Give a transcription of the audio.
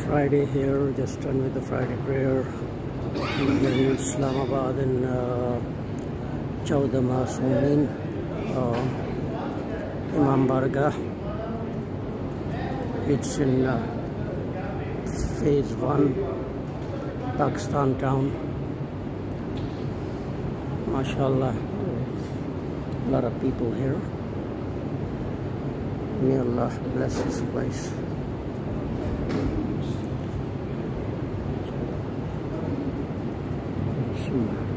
Friday here, just done with the Friday prayer here in Islamabad in Chauda Masumin Imam Bargah. It's in phase 1, Pakistan town. MashaAllah, a lot of people here. May Allah bless this place. Sure.